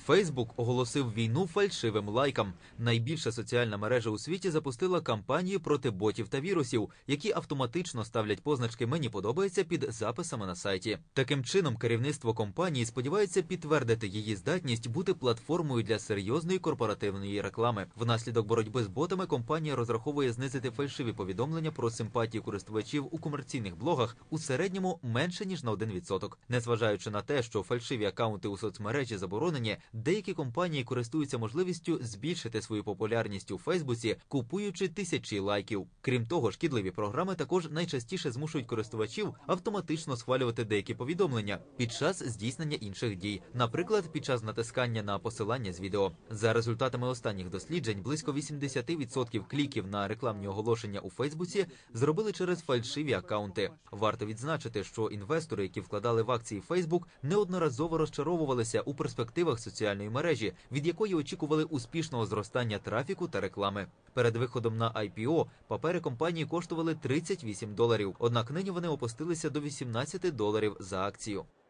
Facebook оголосив війну фальшивим лайкам. Найбільша соціальна мережа у світі запустила кампанію проти ботів та вірусів, які автоматично ставлять позначки «Мені подобається» під записами на сайті. Таким чином, керівництво компанії сподівається підтвердити її здатність бути платформою для серйозної корпоративної реклами. Внаслідок боротьби з ботами компанія розраховує знизити фальшиві повідомлення про симпатію користувачів у комерційних блогах у середньому менше, ніж на 1%. Незважаючи на те, що фальшиві акаунти у соцмережі заборонені, деякі компанії користуються можливістю збільшити свою популярність у Фейсбуці, купуючи тисячі лайків. Крім того, шкідливі програми також найчастіше змушують користувачів автоматично схвалювати деякі повідомлення під час здійснення інших дій, наприклад, під час натискання на посилання з відео. За результатами останніх досліджень, близько 80% кліків на рекламні оголошення у Фейсбуці зробили через фальшиві акаунти. Варто відзначити, що інвестори, які вкладали в акції Facebook, неодноразово розчаровувалися у перспективах соціальної мережі, від якої очікували успішного зростання трафіку та реклами. Перед виходом на IPO папери компанії коштували $38, однак нині вони опустилися до $18 за акцію.